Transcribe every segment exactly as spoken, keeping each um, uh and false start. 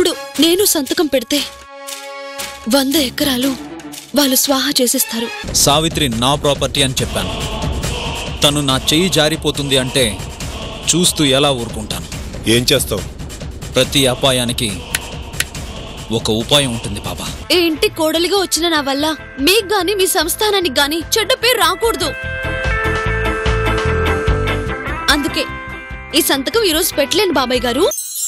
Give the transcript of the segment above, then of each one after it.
ఇప్పుడు నేను సంతకం పెడితే వంద ఎకరాలు వాళ్ళు స్వాహా చేసేస్తారు. సావిత్రి నా ప్రాపర్టీ అని చెప్పాను. తను నా చెయ్యి జారిపోతుంది అంటే చూస్తూ ఎలా ఊరుకుంటాను? ఏం చేస్తావు? ప్రతి అపాయానికి ఒక ఉపాయం ఉంటుంది బాబా. ఏ ఇంటి కోడలిగా వచ్చిన నా వల్ల మీకు గాని మీ సంస్థానానికి గాని చెడ్డ పేరు రాకూడదు. అందుకే ఈ సంతకం ఈరోజు పెట్టలేను బాబాయ్ గారు.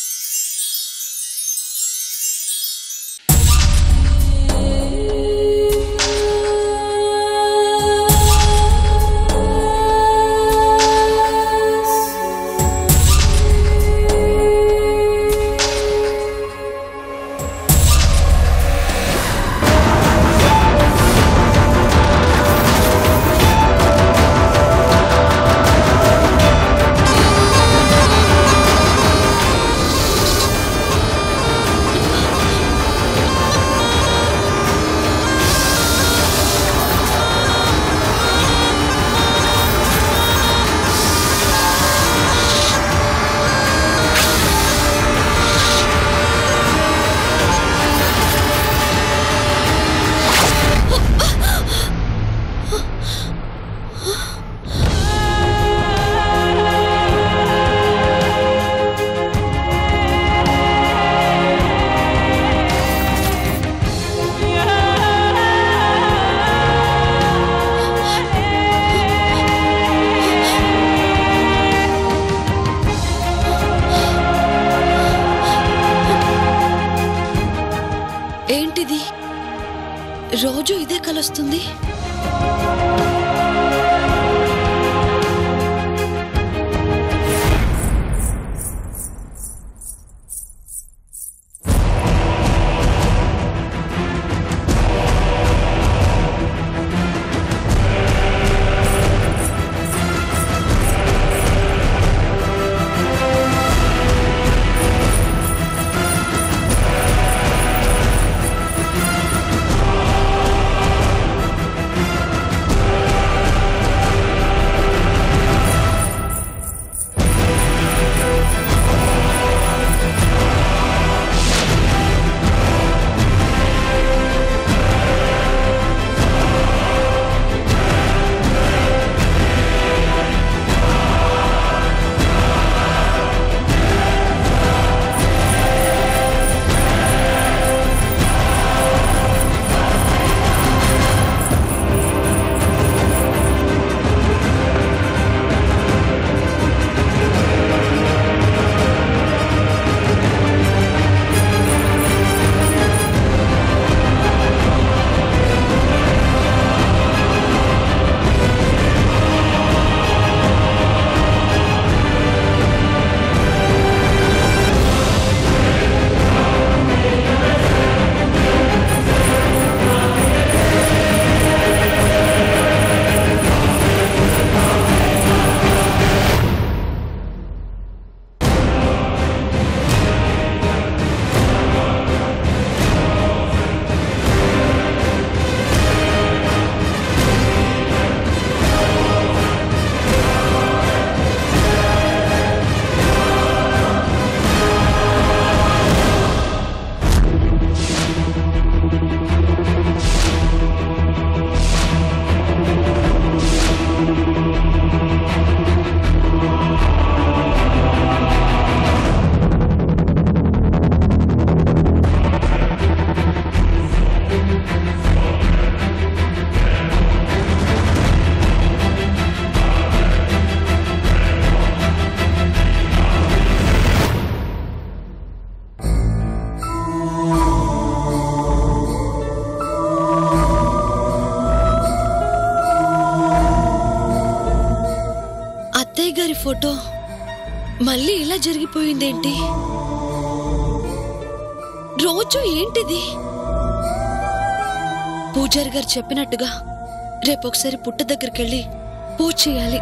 ఏంటిది? రోజు ఇదే కలుస్తుంది. గారి ఫోటో మళ్ళీ ఇలా జరిగిపోయిందేంటి? రోజు ఏంటిది? పూజారి గారు చెప్పినట్టుగా రేపొకసారి పుట్ట దగ్గరికి వెళ్ళి పూజ చేయాలి.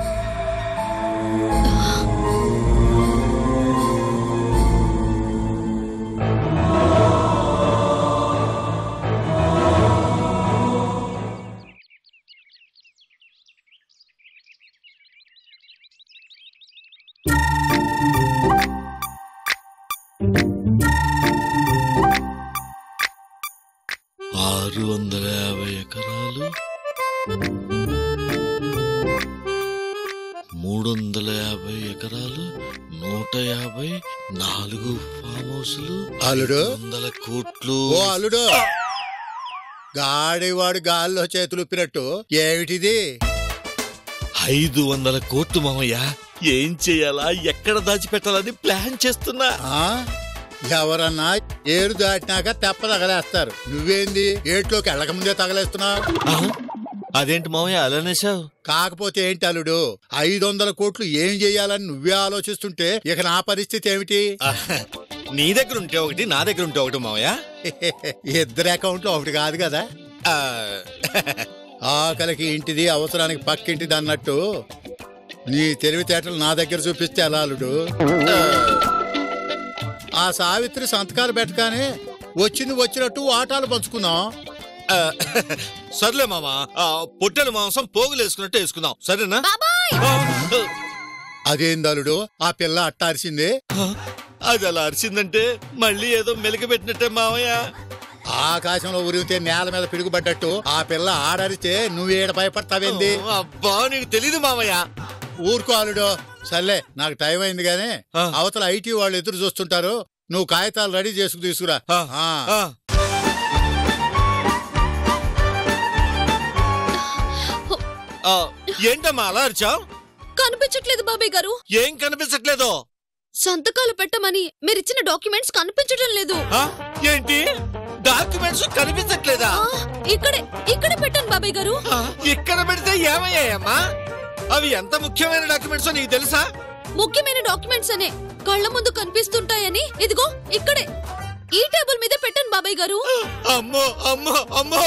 ఆరు వందల యాభై ఎకరాలు, మూడు వందల యాభై ఎకరాలు, నూట యాభై నాలుగు ఫామ్ హౌస్లు, అల్లుడు వందల కోట్లు. ఓ అల్లుడు, గాడివాడు గాల్లో చేతులు ఉప్పినట్టు ఏమిటిది? ఐదు వందల కోట్లు మామయ్య. ఏం చెయ్యాలా, ఎక్కడ దాచిపెట్టాలని ప్లాన్ చేస్తున్నా. ఆ ఎవరన్నా ఏరు దాటినాక తెప్ప తగలేస్తారు, నువ్వేంది ఏట్లోకి వెళ్ళక ముందే తగలేస్తున్నావు? అదేంటి మామయ్య అలానేసావు? కాకపోతే ఏంటి అల్లుడు, ఐదు వందల కోట్లు ఏం చెయ్యాలని నువ్వే ఆలోచిస్తుంటే ఇక నా పరిస్థితి ఏమిటి? నీ దగ్గర ఉంటే ఒకటి, నా దగ్గర ఉంటే ఒకటి మామయ్య. ఇద్దరు అకౌంట్లో ఒకటి కాదు కదా. ఆకలికి ఇంటిది, అవసరానికి పక్కింటిది అన్నట్టు నీ తెలివితేటలు నా దగ్గర చూపిస్తే ఎలా అల్లుడు? ఆ సావిత్రి సంతకాలు పెట్టగానే వచ్చింది వచ్చినట్టు వాటాలు పంచుకుందాం. సర్లే మామ, పొట్టెల మాంసం పోగులు వేసుకున్నట్టు వేసుకుందాం, సరేనా? అదేంది అల్లుడు, ఆ పిల్ల అట్టారిసింది? అది అలా అరిచిందంటే మళ్ళీ ఏదో మెలికబెట్టినట్టే మామయ్య. ఆకాశంలో ఉరిగితే నేల మీద పిడుగుపడ్డట్టు ఆ పిల్ల ఆడరిస్తే నువ్వేడ భయపడతావేంది? అబ్బా నీకు తెలీదు మామయ్య. ఊరుకో అల్లుడు. సర్లే, నాకు టైం అయింది గానీ అవతల ఐటీ వాళ్ళు ఎదురు చూస్తుంటారు, నువ్వు కాగితాలు రెడీ చేసుకు తీసుకురా. ఏంటమ్మా అలా అరిచావు? కనిపించట్లేదు బాబాయ్ గారు. ఏం కనిపించట్లేదు? సంతకాలు పెట్టమని మీరిచ్చిన డాక్యుమెంట్స్ కనిపించడం లేదు. ఏంటి డాక్యుమెంట్స్ కనిపించట్లేదా? ఇక్కడే ఇక్కడే పెట్టాను బాబాయ్ గారు. ఇక్కడ పెడితే ఏమయ్యాయమ్మా? అవి ఎంత ముఖ్యమైన డాక్యుమెంట్స్ నీకు తెలుసా? ముఖ్యమైన డాక్యుమెంట్స్ అనే కళ్ళ ముందు కనిపిస్తుంటాయని ఇదిగో ఇక్కడే ఈ టేబుల్ మీద పెట్టాను బాబాయ్ గారు. అమ్మో అమ్మో అమ్మో!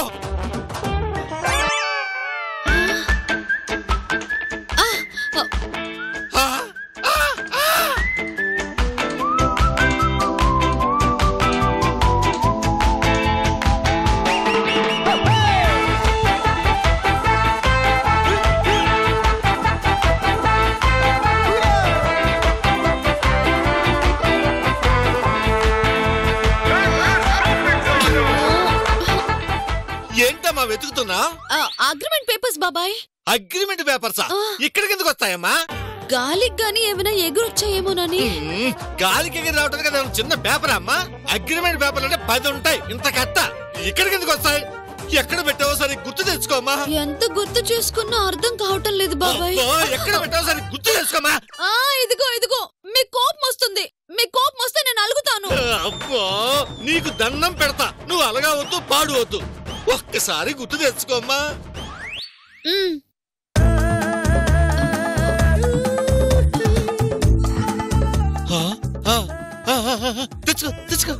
ఏంటమ్మా వెతుకుతున్నా? అగ్రిమెంట్ పేపర్స్ బాబాయ్. అగ్రిమెంట్ పేపర్సా? ఇక్కడికి ఎందుకు వస్తాయమ్మా? గాలికి గాని ఏమైనా ఎగురొచ్చాయేమోనని. గాలికి ఎగిరి రావడానికి కదా చిన్న పేపర్ అమ్మా. అగ్రిమెంట్ పేపర్లు అంటే పది ఉంటాయి, ఇంత కట్ట. ఇక్కడికి ఎందుకు వస్తాయి? ఎక్కడ పెట్టావో సరే గుర్తు తెచ్చుకోమ్మా. ఎంత గుర్తు చేసుకున్నా అర్థం కావటం లేదు బాబాయ్. ఎక్కడ పెట్టావో సరే గుర్తు తెచ్చుకోమ్మా. ఇదిగో ఇదిగో, మీ కోపం వస్తుంది. మీ కోపం వస్తే నేను అలుగుతాను. అబ్బో నీకు దండం పెడతా, నువ్వు అలగా వద్దు పాడు వద్దు, ఒక్కసారి గుర్తు తెచ్చుకోమ్మా. తెచ్చుకో తెచ్చుకో.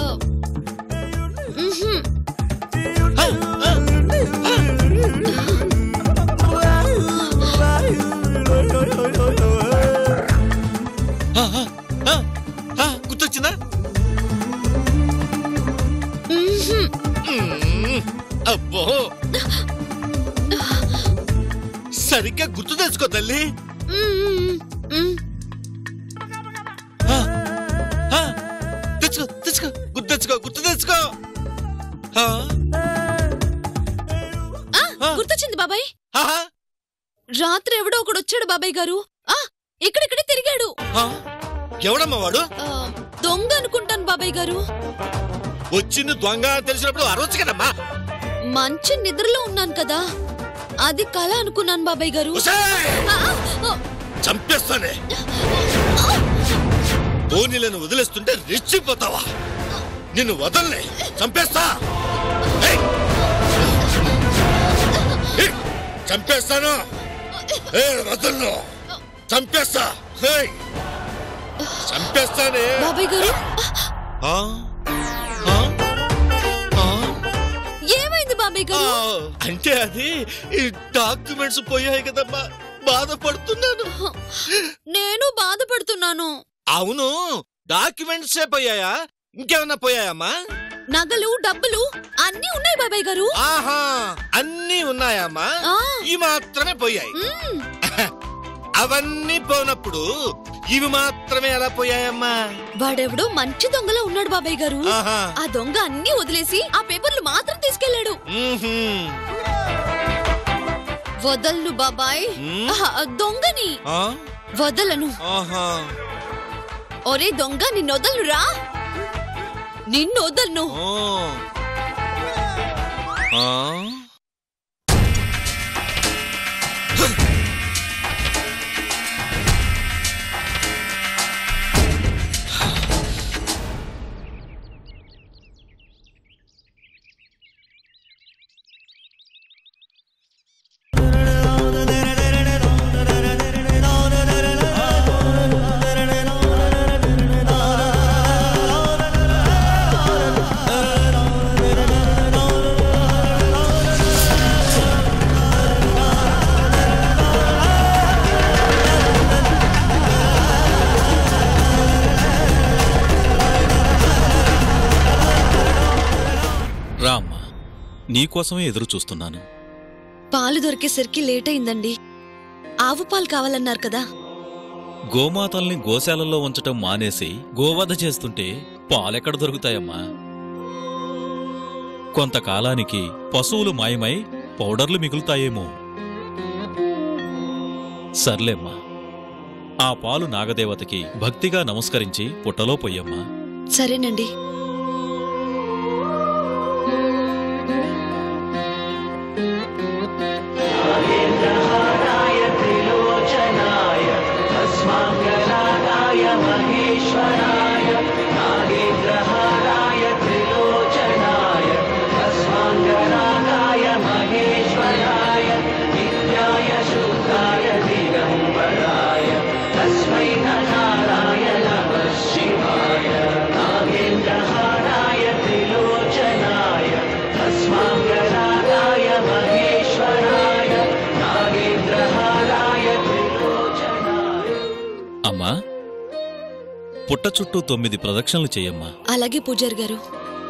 గుర్తొచ్చిందా? అబ్బో సరిగ్గా గుర్తు తెచ్చుకో తల్లి. తెచ్చుకో తెచ్చుకో గుర్తు తెచ్చుకో గుర్తు తెచ్చుకో. గుర్తొచ్చింది బాబాయ్. రాత్రి ఎవడో ఒకడు వచ్చాడు బాబాయ్ గారు. ఇక్కడిక్కడే తిరిగాడు. ఎవడమ్మా వాడు? దొంగ అనుకుంటాను బాబాయ్ గారు. వచ్చింది దొంగ తెలిసినప్పుడు అరవచ్చు కదమ్మా. మంచి నిద్రలో ఉన్నాను కదా, అది కళ అనుకున్నాను బాబాయ్ గారు. చంపేస్తానే. ధోనిలను వదిలేస్తుంటే రెచ్చిపోతావా? నిన్ను వదలనే, చంపేస్తా. చంపేస్తాను, వదలను, చంపేస్తా, చంపేస్తానే బాబాయ్ గారు. ఏమైంది బాబాయ్ గారు? అంటే అది ఈ డాక్యుమెంట్స్ పోయాయి కదమ్మా, బాధపడుతున్నాను. నేను బాధపడుతున్నాను. అవును, డాక్యుమెంట్స్ పోయాయా, ఇంకేమన్నా పోయాయమ్మా? నగలు డబ్బులు అన్నీ ఉన్నాయి బాబాయ్ గారు. ఆహా, అన్నీ ఉన్నాయమ్మా. ఈ మాత్రమే పోయాయి. అవన్నీ పోనప్పుడు ఇవి మాత్రమే ఎలా పోయాయమ్మా? వాడెవడో మంచి దొంగలో ఉన్నాడు బాబాయ్ గారు. ఆ దొంగ అన్ని వదిలేసి ఆ పేపర్లు మాత్రం తీసుకెళ్లాడు. వదలను బాబాయ్, దొంగని వదలను. ఒరే దొంగ, నిన్ను వదలను రా, నిన్ను వదలను. రామ్మా, నీకోసమే ఎదురు చూస్తున్నాను. పాలు దొరికేసరికి లేట్ అయిందండి. ఆవు పాలు కావాలన్నారు కదా. గోమాతల్ని గోశాలల్లో ఉంచటం మానేసి గోవధ చేస్తుంటే పాలెక్కడ దొరుకుతాయమ్మా? కొంతకాలానికి పశువులు మాయమై పౌడర్లు మిగులుతాయేమో. సర్లేమ్మా, ఆ పాలు నాగదేవతకి భక్తిగా నమస్కరించి పుట్టలో పొయ్యమ్మా. సరేనండి. అమ్మా, పుట్ట చుట్టూ తొమ్మిది ప్రదక్షిణలు చెయ్యమ్మా. అలాగే పూజారి గారు.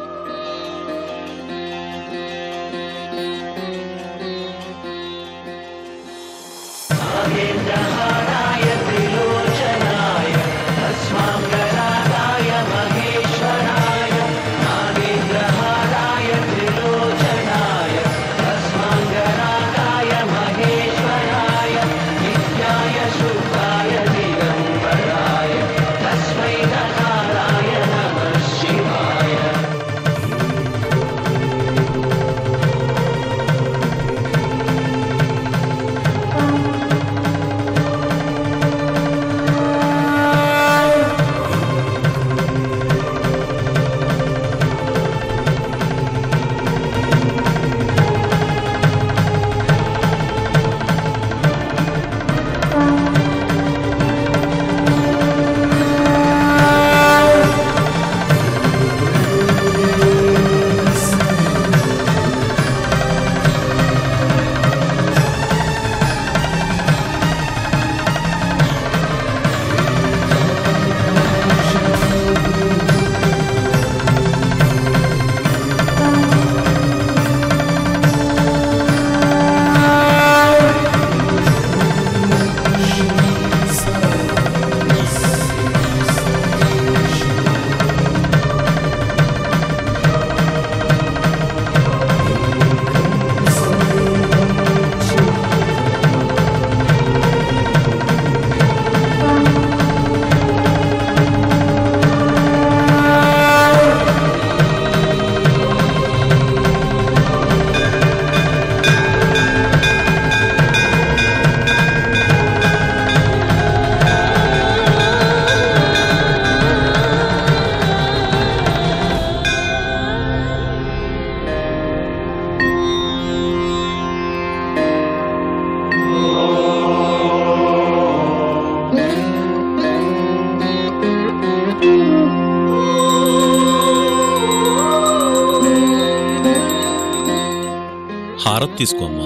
హారతి తీసుకోమ్మా.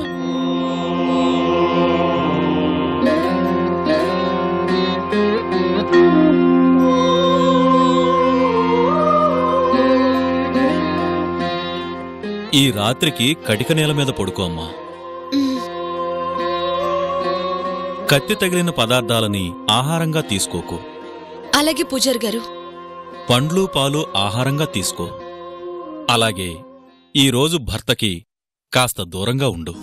ఈ రాత్రికి కటిక నేల మీద పడుకోమ్మా. కత్తి తగిలిన పదార్థాలని ఆహారంగా తీసుకోకు. అలాగే పూజారి గారు. పండ్లు పాలు ఆహారంగా తీసుకో. అలాగే ఈరోజు భర్తకి కాస్త దూరంగా ఉండు.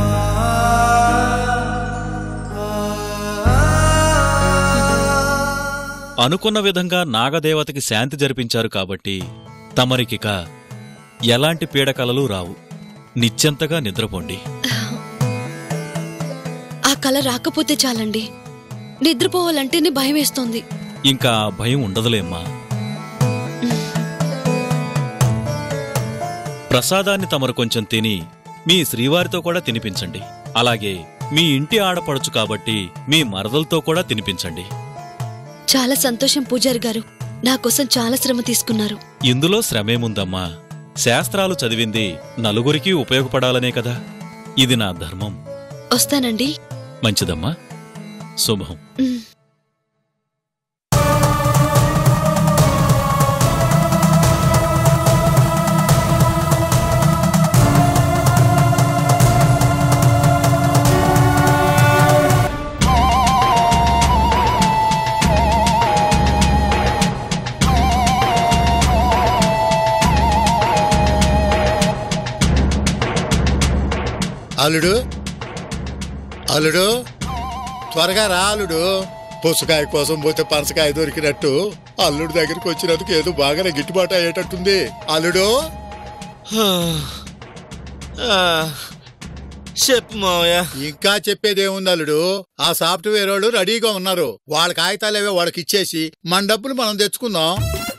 అనుకున్న విధంగా నాగదేవతకి శాంతి జరిపించారు కాబట్టి తమరికిక ఎలాంటి పీడకలలు రావు. నిశ్చింతగా నిద్రపోండి. ఆ కల రాకపోతే చాలండి. నిద్రపోవాలంటేనే భయం వేస్తోంది. ఇంకా భయం ఉండదులేమ్మా. ప్రసాదాన్ని తమరు కొంచెం తిని మీ శ్రీవారితో కూడా తినిపించండి. అలాగే మీ ఇంటి ఆడపడుచు కాబట్టి మీ మరదలతో కూడా తినిపించండి. చాలా సంతోషం పూజారి గారు. నాకోసం చాలా శ్రమ తీసుకున్నారు. ఇందులో శ్రమేముందమ్మా? శాస్త్రాలు చదివింది నలుగురికి ఉపయోగపడాలనే కదా. ఇది నా ధర్మం. వస్తానండి. మంచిదమ్మా. శుభం. ఉమ్. అల్లుడు అల్లుడు త్వరగా రా అల్లుడు. పుచ్చకాయ కోసం పోతే పనసకాయ దొరికినట్టు అల్లుడు దగ్గరికి వచ్చినందుకు ఏదో బాగానే గిట్టుబాటు అయ్యేటట్టుంది. అల్లుడు చెప్పు మావయ్య. ఇంకా చెప్పేదేముంది అల్లుడు, ఆ సాఫ్ట్వేర్ వాళ్ళు రెడీగా ఉన్నారు. వాళ్ళ కాగితాలేవో వాళ్ళకి ఇచ్చేసి మన డబ్బులు మనం తెచ్చుకుందాం.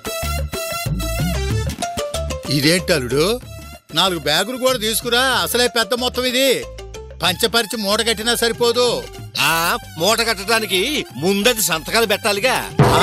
ఇదేంటి అల్లుడు, నాలుగు బ్యాగులు కూడా తీసుకురా. అసలే పెద్ద మొత్తం ఇది. పంచపరిచి మూట కట్టినా సరిపోదు. ఆ మూట కట్టడానికి ముందది సంతకాలు పెట్టాలిగా.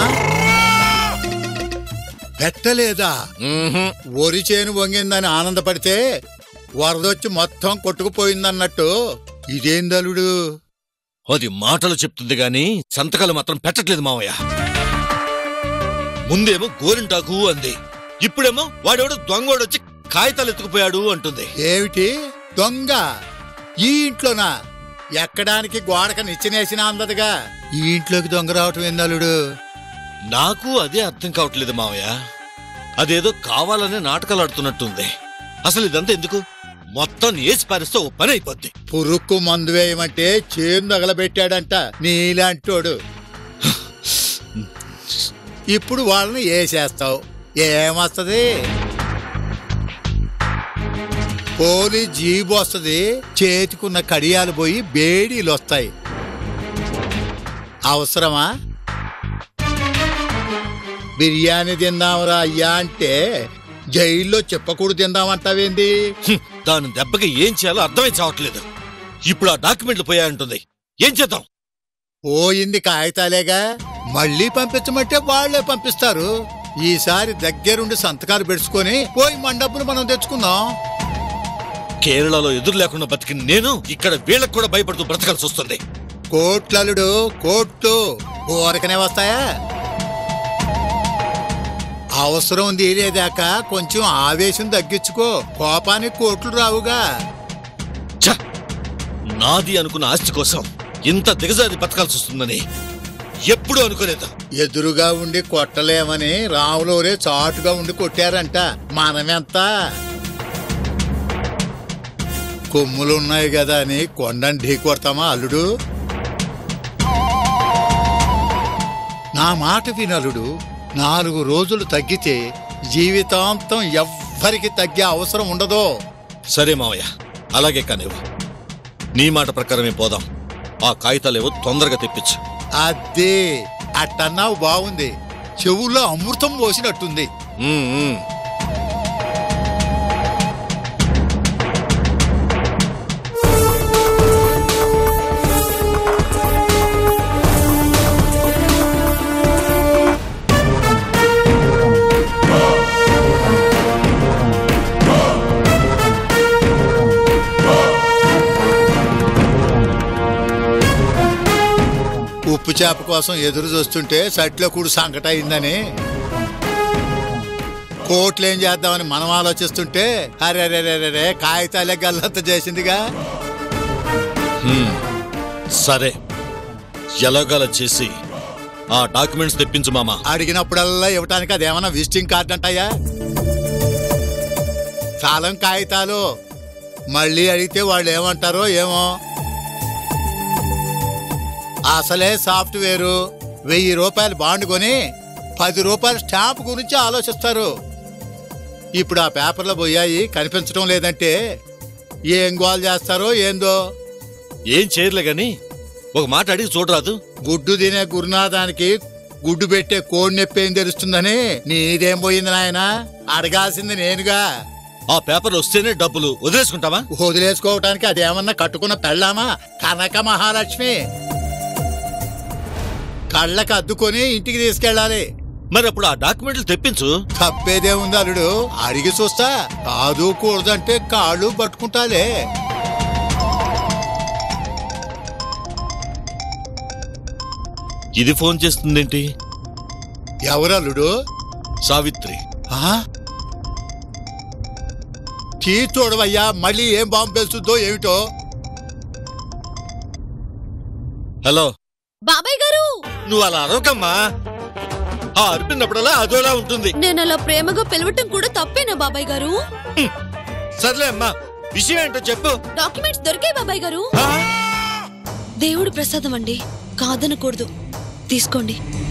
పెట్టలేదా? వరి చేను వంగిందని ఆనందపడితే వరదొచ్చి మొత్తం కొట్టుకుపోయిందన్నట్టు ఇదేందలుడు? అది మాటలు చెప్తుంది గాని సంతకాలు మాత్రం పెట్టట్లేదు మావయ్య. ముందేమో గోరింటాకు అంది, ఇప్పుడేమో వాడెవడో దొంగోడొచ్చి కాగితాలు ఎత్తుకుపోయాడు అంటుంది. ఏమిటి దొంగ? ఈ ఇంట్లోనా? ఎక్కడానికి గోడక నిచ్చినేసినా అందదుగా. ఈ ఇంట్లోకి దొంగ రావటం ఏందలుడు? నాకు అదే అర్థం కావట్లేదు మావయ్య. అదేదో కావాలనే నాటకాలు ఆడుతున్నట్టుంది. అసలు ఇదంతా ఎందుకు? మొత్తం ఏసి పారిస్తే ఓ పని అయిపోద్ది. పురుక్కు మందు వేయమంటే చేను తగలబెట్టాడంట నీలాంటోడు. ఇప్పుడు వాళ్ళని ఏసేస్తావు, ఏమొస్తది? పోలీ జీబు వస్తుంది, చేతికున్న కడియాలు పోయి బేడీలు వస్తాయి. అవసరమా? బిర్యానీ తిందాంరా అయ్యా అంటే జైల్లో చెప్పకూడదు తిందామంటావేంది? దాని దెబ్బకి ఏం చేయాలో అర్థమై చావట్లేదు. ఇప్పుడు ఆ డాక్యుమెంట్లు పోయాయంటుంది, ఏం చేద్దాం? పోయింది కాగితాలేగా, మళ్ళీ పంపించమంటే వాళ్లే పంపిస్తారు. ఈసారి దగ్గరుండి సంతకాలు పెట్టుకుని పోయి మన డబ్బులు మనం తెచ్చుకుందాం. కేరళలో ఎదురు లేకుండా బతికిన నేను ఇక్కడ వీళ్ళకు కూడా భయపడుతూ బ్రతకాల్సి వస్తుంది. కోట్లలుడు కోట్లు ఊరకనే వస్తాయా? అవసరం తీరేదాకా కొంచెం ఆవేశం తగ్గించుకో, కోపానికి కోట్లు రావుగా. ఛ! నాది అనుకున్న ఆస్తి కోసం ఇంత దిగజారి బతకాల్సి వస్తుందని ఎప్పుడూ అనుకోలేదు. ఎదురుగా ఉండి కొట్టలేమని రాములోరే చాటుగా ఉండి కొట్టారంట. మనమెంత కొమ్ములున్నాయి కదా అని కొండని ఢీ కొడతామా అల్లుడు? నా మాట వినలుడు. నాలుగు రోజులు తగ్గితే జీవితాంతం ఎవ్వరికి తగ్గే అవసరం ఉండదు. సరే మావయ్య, అలాగే కానివ్వు. నీ మాట ప్రకారమే పోదాం. ఆ కాగితాలేవో తొందరగా తెప్పించు. అదే అట్టన్నావు, బాగుంది. చెవుల్లో అమృతం పోసినట్టుంది. ఉమ్, ఉమ్. ఉప్పు చేప కోసం ఎదురు చూస్తుంటే సట్లో కూడు సంకట అయిందని కోట్లేం చేద్దామని మనం ఆలోచిస్తుంటే అరే రే రే రే కాగితాలే గల్లంత చేసిందిగా. సరే, ఎలాగలా చేసి ఆ డాక్యుమెంట్స్ తెప్పించు మామా. అడిగినప్పుడల్లా ఇవ్వటానికి అదేమన్నా విజిటింగ్ కార్డు అంటాయా? స్థలం కాగితాలు మళ్ళీ అడిగితే వాళ్ళు ఏమంటారో ఏమో. అసలే సాఫ్ట్వేరు వెయ్యి రూపాయలు బాండ్ కొని పది రూపాయల స్టాంప్ గురించి ఆలోచిస్తారు. ఇప్పుడు ఆ పేపర్లో పోయాయి కనిపించడం లేదంటే ఏం గోల్ చేస్తారో ఏందో. ఏం చేయర్లే గాని ఒక మాట అడిగి చూడరాదు. గుడ్డు తినే గురునాథానికి గుడ్డు పెట్టే కోడి నొప్పి ఏం తెలుస్తుందని నీదేం పోయింది నాయనా? అడగాల్సింది నేనుగా. ఆ పేపర్ వస్తేనే డబ్బులు వదిలేసుకుంటావా? వదిలేసుకోవటానికి అదేమన్నా కట్టుకున్న పెళ్ళామా? కనక మహాలక్ష్మి. కళ్ళకు అద్దుకొని ఇంటికి తీసుకెళ్ళాలి. మరి అప్పుడు ఆ డాక్యుమెంట్లు తెప్పించు. తప్పేదే ఉంది అల్లుడు, అడిగి చూస్తా. కాదు కూడదంటే కాళ్ళు పట్టుకుంటాలే. ఇది ఫోన్ చేస్తుందేంటి? ఎవరల్లుడు? సావిత్రి. చీ చూడవయ్యా, మళ్ళీ ఏం బాంబు పేలుస్తుందో ఏమిటో. హలో బాబాయ్ గారు, నువ్వు అలా అరవకమ్మా. ఆ అరిపినప్పుడల్లా అదోలా ఉంటుంది. నేను అలా ప్రేమగా పిలవటం కూడా తప్పేనా బాబాయ్ గారు? సర్లే అమ్మా, విషయం ఏంటో చెప్పు. డాక్యుమెంట్స్ దొరికాయి బాబాయ్ గారు. ఆ? దేవుడు ప్రసాదం అండి, కాదనకూడదు. తీసుకోండి.